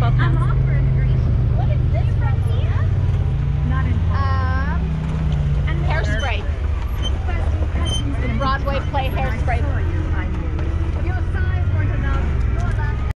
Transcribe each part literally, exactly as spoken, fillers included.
twelve pounds. What is this from here? Not in Um, and Hairspray. The Broadway play Hairspray. your size was enough. Your last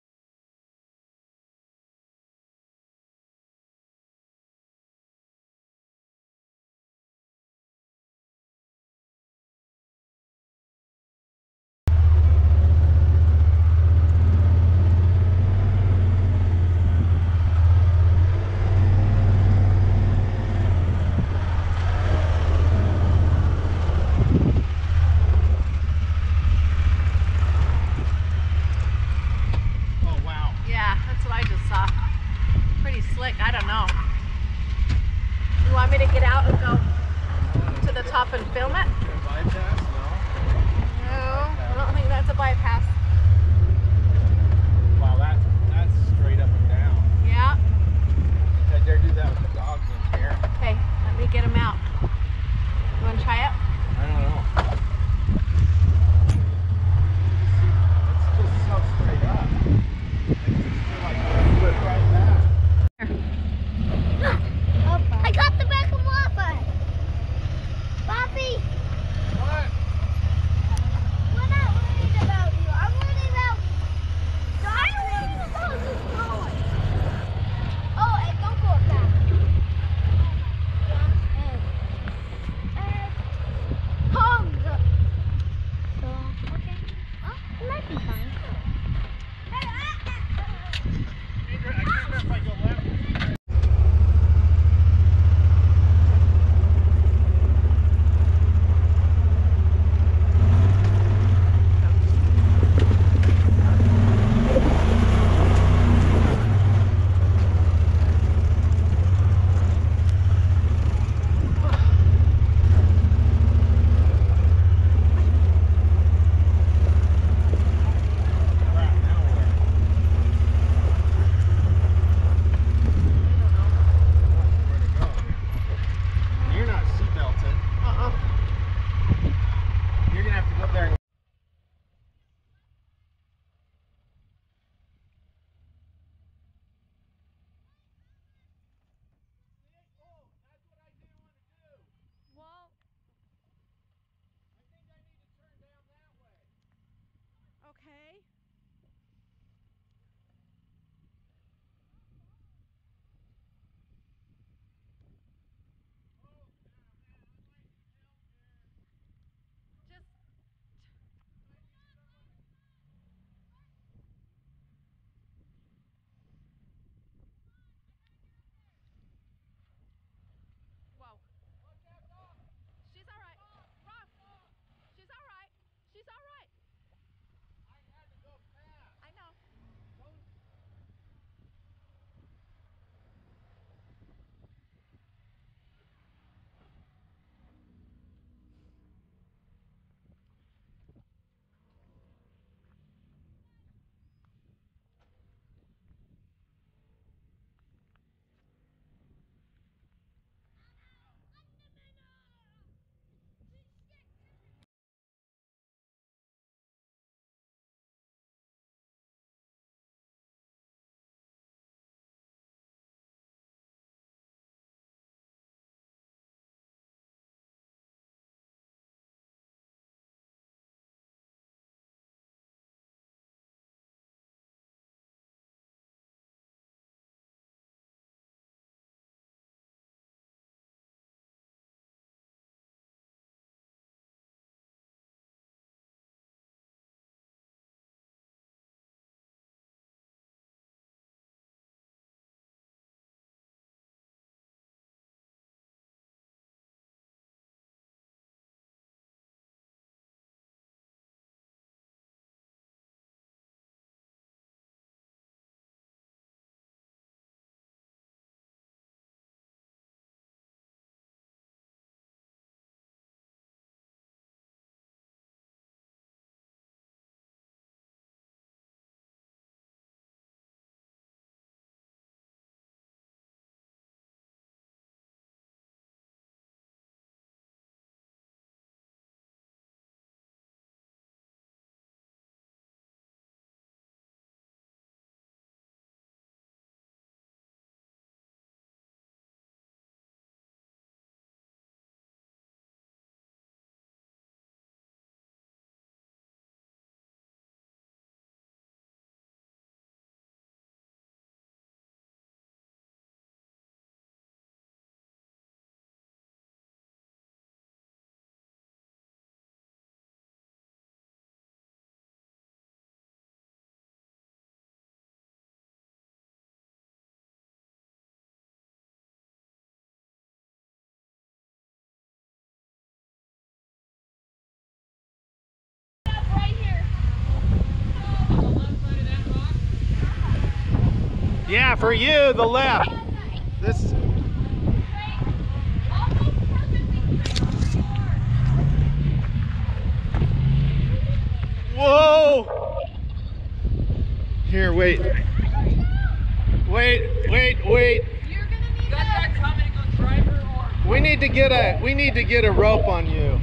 Yeah, that's what I just saw. Pretty slick. I don't know. You want me to get out and go to the top and film it? No, I don't think that's a bypass. Wow, that's, that's straight up and down. Yeah. I dare do that with the dogs in here. Okay, let me get them out. You want to try it? I don't know. It's just so straight up. Like, flip right back. I got the back of Whopper. Bobby, What? we're not worried about you. Yeah, for you, the left. This. Whoa! Here, wait. Wait, wait, wait. You're gonna need Got that coming to go driver or We need to get a we need to get a rope on you.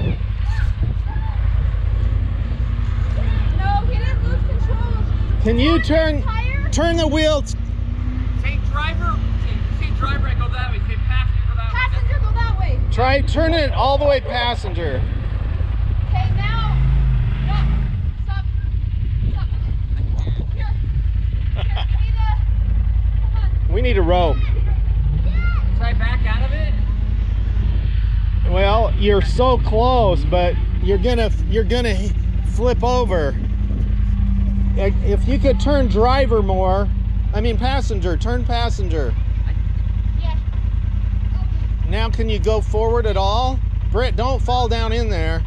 No, he didn't lose control. Can you turn Tire? turn the wheel? t- say driver. Say, say driver, I go that way. Say passenger, go that way. Passenger, go that way. Try turn it all the way passenger. Okay, now. No. Stop. Stop. Here. Here. We need a. Come on. We need a rope. Try back out of it. Well, you're so close, but you're gonna you're gonna flip over. If you could turn driver more, I mean passenger, turn passenger. Yeah. Now can you go forward at all? Britt, don't fall down in there.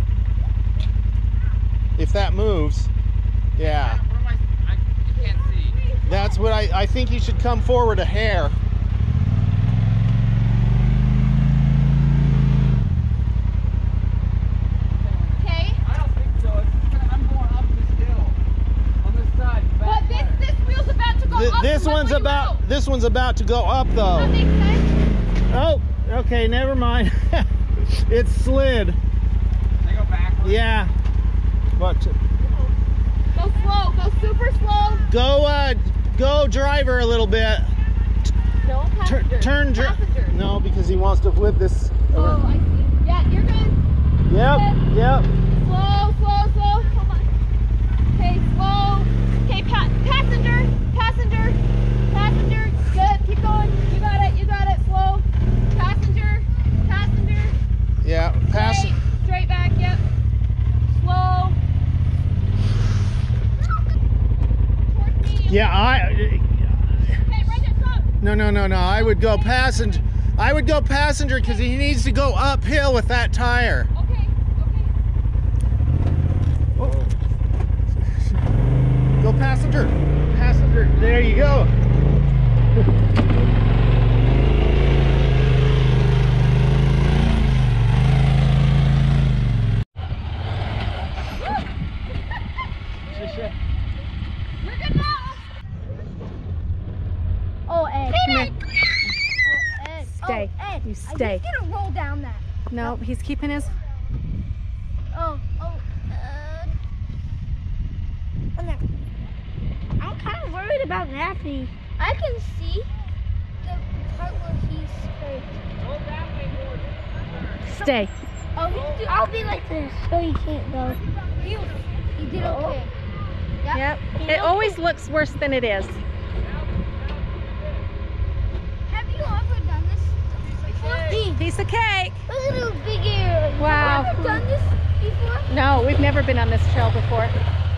If that moves. Yeah. Where am I? I, I can't see. That's what I, I think you should come forward a hair. Okay. I don't think so. It's, I'm going up this hill on this side. But this this wheel's about to go Th- up. this Let one's me about know. this one's about to go up though. That makes sense. Oh, okay, never mind. It's slid. I go backwards. Yeah. But Go slow. Go super slow. go uh go driver a little bit. No Tur- passenger. turn dri- Passenger. No, because he wants to flip this. Oh, I see. Yeah, you're good. Yep, yep. Slow, slow, slow. Hold on. Okay, slow. Okay, pa- passenger, passenger, passenger. Good. Keep going. You got it. You got it. Slow. Passenger, passenger. Yeah, pass. Straight, straight back. Yep. Slow. Towards me. Yeah, I Okay, right there. Stop. No, no, no, no. I would go passenger. I would go passenger because he needs to go uphill with that tire. Okay. Okay. Go passenger. Passenger. There you go. We're good now. Oh, Ed. Come here. Oh, Ed. Stay. Oh, Ed. You I stay. just gonna roll down that. No, he's keeping his. Oh, oh, uh. Oh, no. I'm kind of worried about Nappy. I can see the part where he's hurt. Go that way more. Stay. Oh, he's do- I'll be like this, so he can't go. He, he did okay. Yep. It always looks worse than it is. Have you ever done this before? Piece of cake. Look at those big ears. Wow. Have you ever done this before? No, we've never been on this trail before.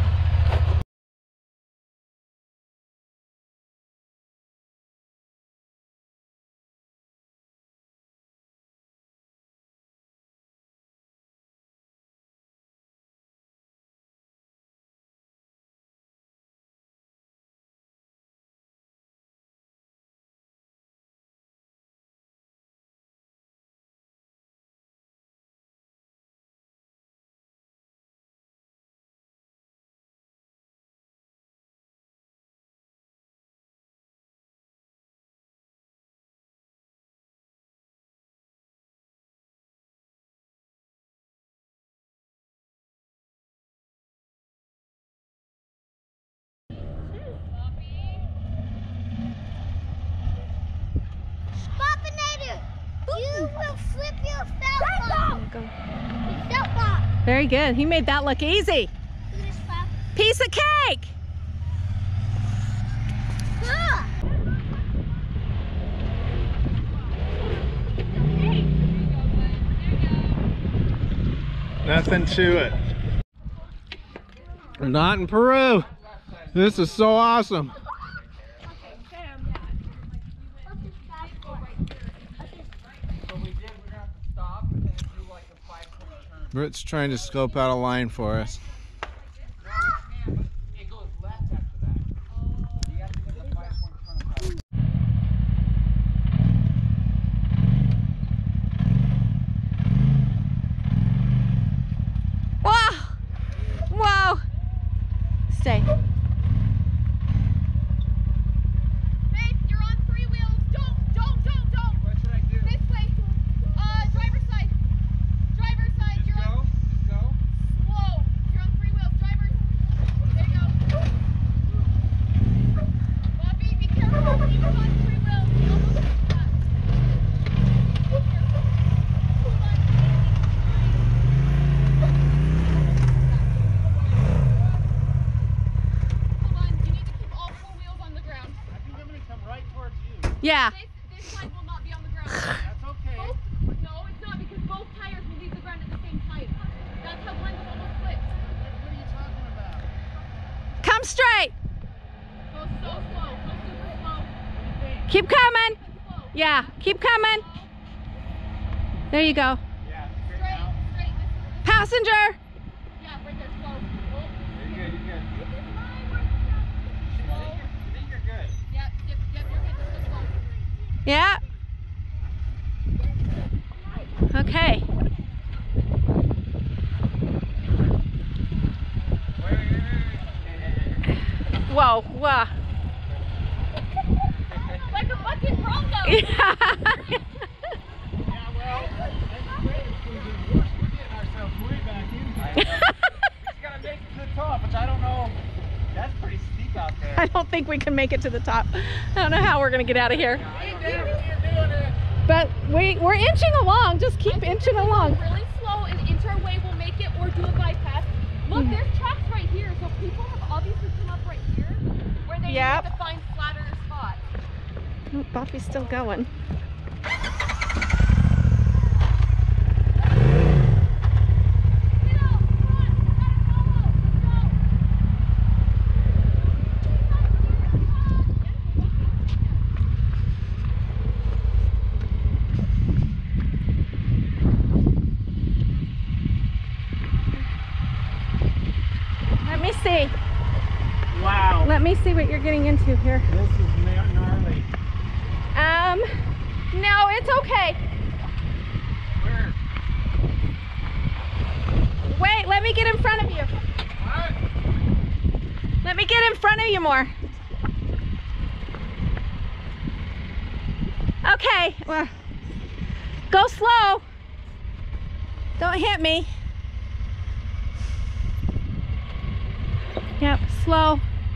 Spoppinator, you will flip your felt Go. Felt bomb. Very good. He made that look easy. Look at this flap. Piece of cake. Ah. Nothing to it. Not in Peru. This is so awesome. So we did. We're gonna have to stop and then do like a five-point turn. Britt's trying to scope out a line for us. It goes left after that. You have to get the five-point turn. stay. Faith, you're on three wheels. Don't, don't, don't, don't. What should I do? This way. Uh, driver's side. Driver's side. Just You're go? on Just go? slow. You're on three wheels. Driver's. There you go. Bobby, be careful. He was on three wheels. He almost hit that. Here. Hold on. Hold on. You need to keep all four wheels on the ground. I think I'm gonna come right towards you. Yeah. This, this side will not be on the ground. That's okay. Both, no, it's not because both tires will leave the ground at the same time. That's how Glenn was almost flipped. What are you talking about? Come straight. Go so slow. Go super slow. Keep coming. Slow. Yeah, keep coming. There you go. Yeah. Straight, straight. This is, Passenger. yeah, right there. Slow. Oh. You're good, you're good. This is mine. Where's the I slow? think you're, I think you're good. Yep, yep, yep. You're good. Just go slow. Yeah. Okay. Wait, wait, wait, wait. Whoa, whoa. Like a fucking Bronco. Yeah. Yeah, well, that's great if we did worse. We're getting ourselves way back in I here. know. We just gotta make it to the top, which I don't know. That's pretty steep out there. I don't think we can make it to the top. I don't know how we're gonna get out of here. Hey, Dad, you're doing it. But we, we're inching along. Just keep I think inching if we go along. really slow and inch our way, we'll make it, or do a bypass. Look, Mm-hmm. there's tracks right here, so people have obviously come up right here where they Yep. need to find flatter spots. Oh, Buffy's still going. Get out, come on, we gotta follow. Let's Let me see. Wow. Let me see what you're getting into here. This is gnarly. Um, no, it's okay. Where? Wait, let me get in front of you. What? Let me get in front of you more. Okay, well, go slow. Don't hit me. Yep, slow.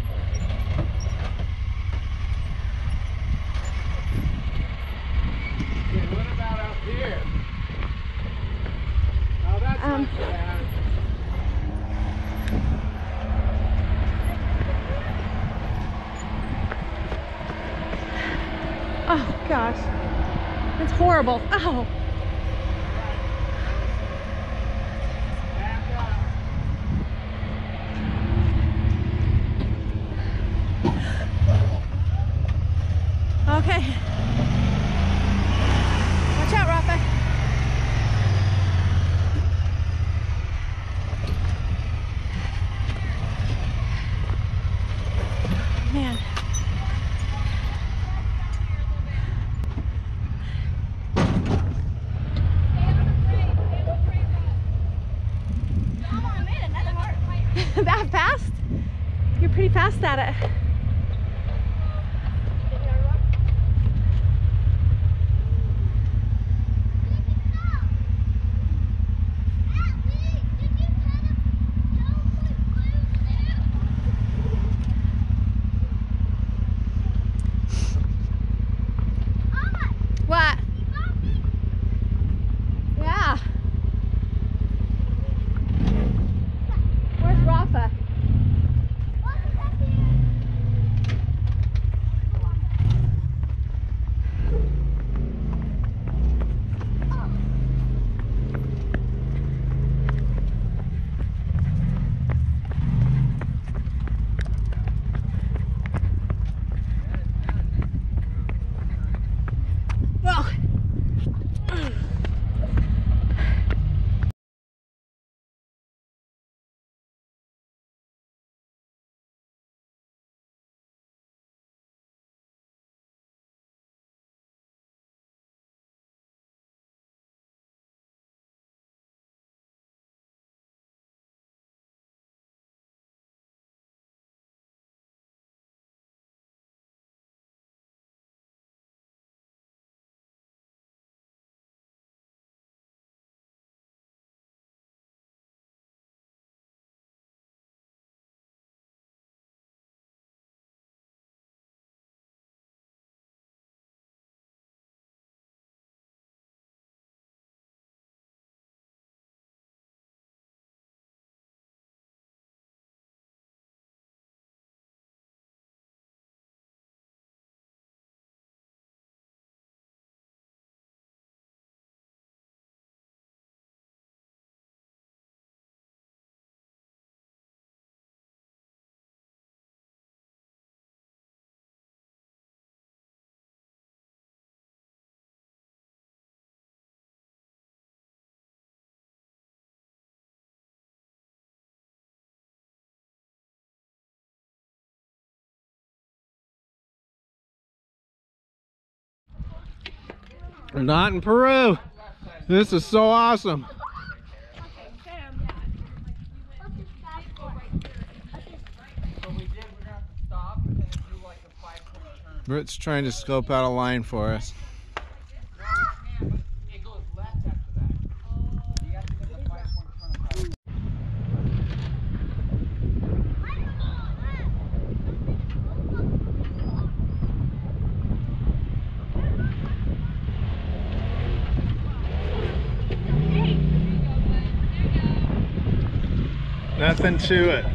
Okay, what about out here? Oh, that's Um, not bad. Oh gosh, it's horrible. Oh, Back up. okay. Watch out, Rafa. Man. That fast? You're pretty fast at it. What? Yeah. Where's Rafa? We're not in Peru. This is so awesome. So we did, we're gonna have to stop and then do like a five point turn. Britt's trying to scope out a line for us. No, we can, but it goes left after that. You have to get the five point turn about. Nothing to it.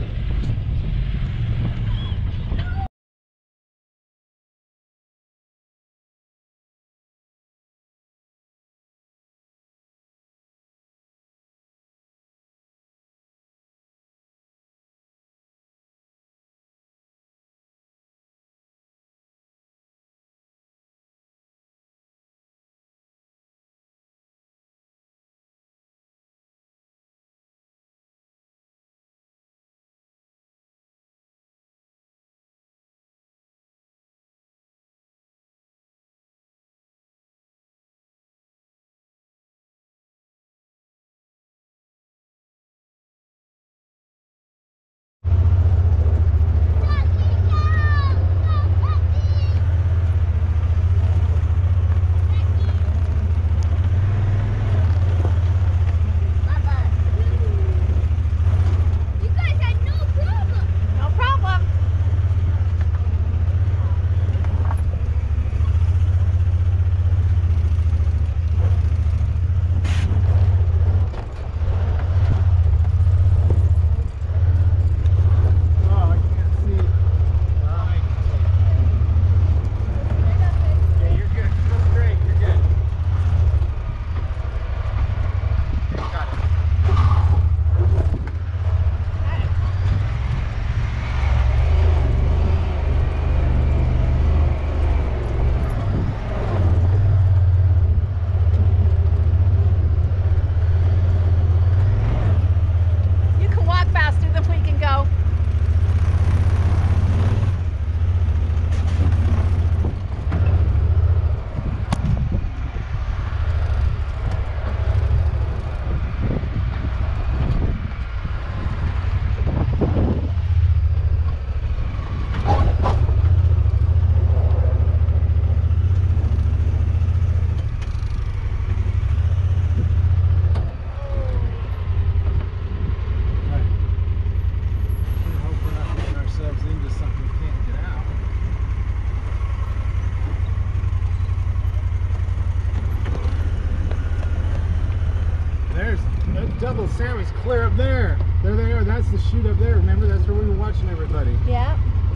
Double Sammy's clear up there. There they are. That's the chute up there. Remember, that's where we were watching everybody. Yeah.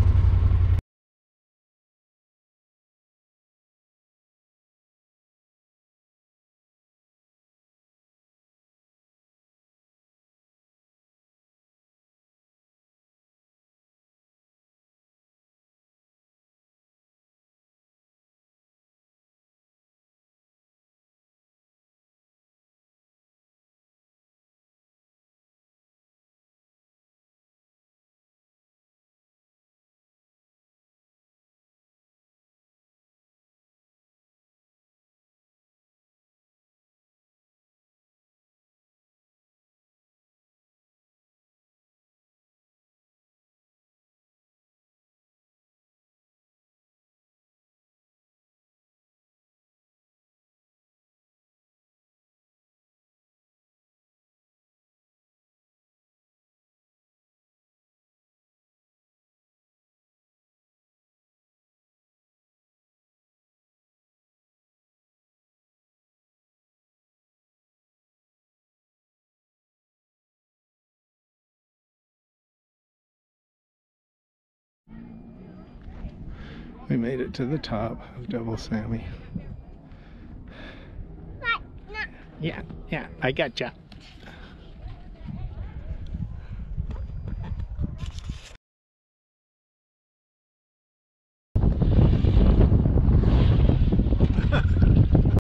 We made it to the top of Double Sammy. Yeah, yeah, I gotcha.